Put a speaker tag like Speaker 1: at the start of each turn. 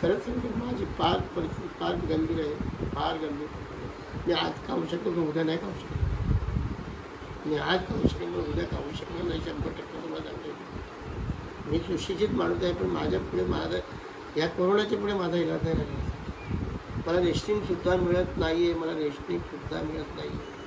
Speaker 1: खरंच सांगतो, माझी फार परिस्थिती फार गंभीर आहे, फार गंभीर परिस्थिती आहे. मी आज खाऊ शकतो पण उद्या नाही खाऊ शकतो. मी आज खाऊ शकेन पण उद्या खाऊ शकणार नाही, 100% तुम्हाला सांगतो. मी सुशिक्षित माणूस आहे, पण माझ्या पुढे माझा ह्या कोरोनाच्या पुढे माझा इलाज नाही राहिला. मला रेशनिंगसुद्धा मिळत नाही आहे, मला रेशनिंगसुद्धा मिळत नाही.